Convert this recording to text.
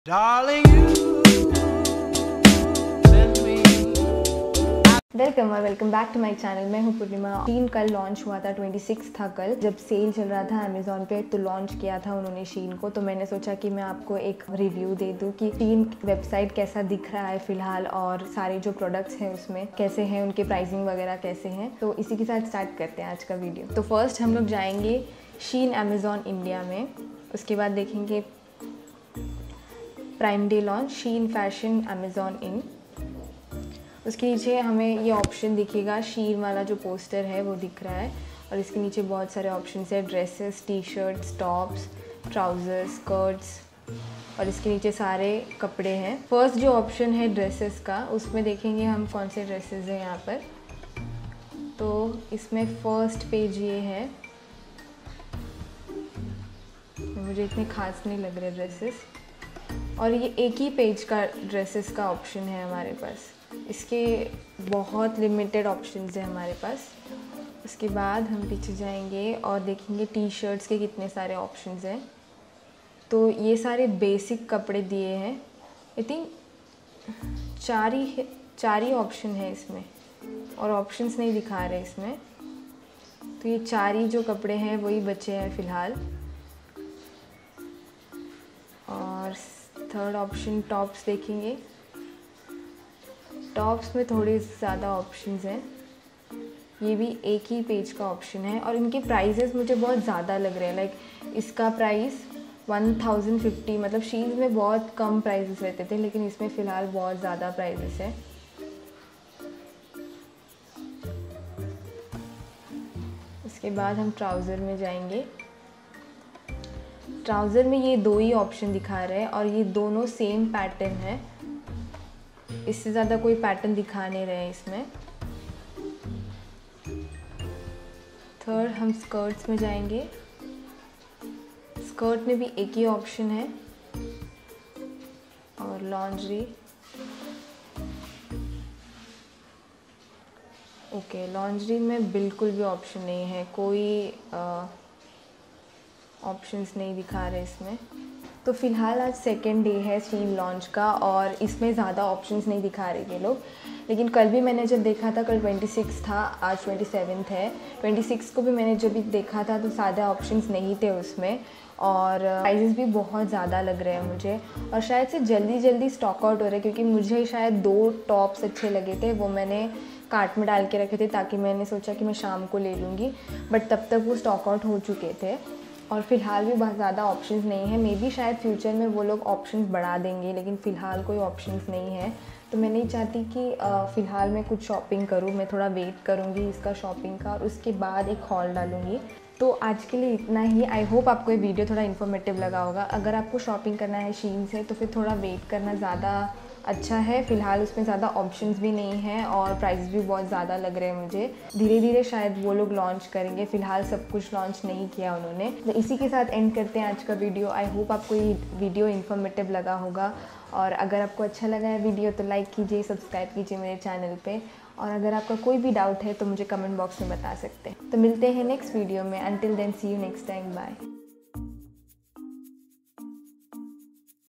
Darling, you send me. Welcome और welcome back to my channel. मैं हूं पूर्णिमा। शीन कल लॉन्च हुआ था, 26 था कल, जब सेल चल रहा था अमेज़ॉन पे तो लॉन्च किया था उन्होंने शीन को। तो मैंने सोचा कि मैं आपको एक रिव्यू दे दूं कि शीन वेबसाइट कैसा दिख रहा है फ़िलहाल और सारे जो प्रोडक्ट्स हैं उसमें कैसे हैं, उनके प्राइसिंग वगैरह कैसे हैं। तो इसी के साथ स्टार्ट करते हैं आज का वीडियो। तो फर्स्ट हम लोग जाएंगे शीन अमेज़ॉन इंडिया में, उसके बाद देखेंगे Prime Day launch Shein fashion Amazon in. उसके नीचे हमें ये ऑप्शन दिखेगा, शीन वाला जो पोस्टर है वो दिख रहा है और इसके नीचे बहुत सारे ऑप्शंस है, dresses, T shirts, tops, trousers, skirts और इसके नीचे सारे कपड़े हैं। फर्स्ट जो ऑप्शन है ड्रेसेस का, उसमें देखेंगे हम कौन से ड्रेसेस हैं यहाँ पर। तो इसमें फर्स्ट पेज ये है, मुझे इतने खास नहीं लग रहे ड्रेसेस, और ये एक ही पेज का ड्रेसेस का ऑप्शन है हमारे पास। इसके बहुत लिमिटेड ऑप्शंस हैं हमारे पास। उसके बाद हम पीछे जाएंगे और देखेंगे टी शर्ट्स के कितने सारे ऑप्शंस हैं। तो ये सारे बेसिक कपड़े दिए हैं, आई थिंक चार ही ऑप्शन है इसमें और ऑप्शंस नहीं दिखा रहे इसमें। तो ये चार ही जो कपड़े हैं वही बचे हैं फ़िलहाल। और थर्ड ऑप्शन टॉप्स देखेंगे। टॉप्स में थोड़े ज़्यादा ऑप्शंस हैं, ये भी एक ही पेज का ऑप्शन है और इनके प्राइजेस मुझे बहुत ज़्यादा लग रहे हैं। लाइक इसका प्राइस 1050, मतलब शीन में बहुत कम प्राइजेस रहते थे लेकिन इसमें फ़िलहाल बहुत ज़्यादा प्राइजेस है। इसके बाद हम ट्राउज़र में जाएंगे। ट्राउज़र में ये दो ही ऑप्शन दिखा रहे हैं और ये दोनों सेम पैटर्न है, इससे ज़्यादा कोई पैटर्न दिखा नहीं रहे हैं इसमें। थर्ड हम स्कर्ट्स में जाएंगे। स्कर्ट में भी एक ही ऑप्शन है और लॉन्ड्री। ओके, लॉन्ड्री में बिल्कुल भी ऑप्शन नहीं है, कोई ऑप्शंस नहीं दिखा रहे इसमें। तो फ़िलहाल आज सेकेंड डे है शीन लॉन्च का और इसमें ज़्यादा ऑप्शंस नहीं दिखा रहे ये लोग। लेकिन कल भी मैंने जब देखा था, कल 26 था, आज 27 है। 26 को भी मैंने जब भी देखा था तो ज़्यादा ऑप्शंस नहीं थे उसमें और प्राइजेस भी बहुत ज़्यादा लग रहे हैं मुझे। और शायद से जल्दी स्टॉक आउट हो रहे हैं क्योंकि मुझे शायद 2 टॉप्स अच्छे लगे थे, वो मैंने कार्ट में डाल के रखे थे ताकि मैंने सोचा कि मैं शाम को ले लूँगी, बट तब तक वो स्टॉक आउट हो चुके थे। और फ़िलहाल भी बहुत ज़्यादा ऑप्शंस नहीं है। मे बी शायद फ्यूचर में वो लोग ऑप्शंस बढ़ा देंगे, लेकिन फ़िलहाल कोई ऑप्शंस नहीं है। तो मैं नहीं चाहती कि फ़िलहाल मैं कुछ शॉपिंग करूँ, मैं थोड़ा वेट करूँगी इसका शॉपिंग का और उसके बाद एक हॉल डालूँगी। तो आज के लिए इतना ही। आई होप आपको ये वीडियो थोड़ा इन्फॉर्मेटिव लगा होगा। अगर आपको शॉपिंग करना है शीन से तो फिर थोड़ा वेट करना ज़्यादा अच्छा है। फ़िलहाल उसमें ज़्यादा ऑप्शंस भी नहीं हैं और प्राइस भी बहुत ज़्यादा लग रहे हैं मुझे। धीरे धीरे शायद वो लोग लॉन्च करेंगे, फ़िलहाल सब कुछ लॉन्च नहीं किया उन्होंने। तो इसी के साथ एंड करते हैं आज का वीडियो। आई होप आपको ये वीडियो इन्फॉर्मेटिव लगा होगा और अगर आपको अच्छा लगा है वीडियो तो लाइक कीजिए, सब्सक्राइब कीजिए मेरे चैनल पे। और अगर आपका कोई भी डाउट है तो मुझे कमेंट बॉक्स में बता सकते हैं। तो मिलते हैं नेक्स्ट वीडियो में। Until then see you next time, bye.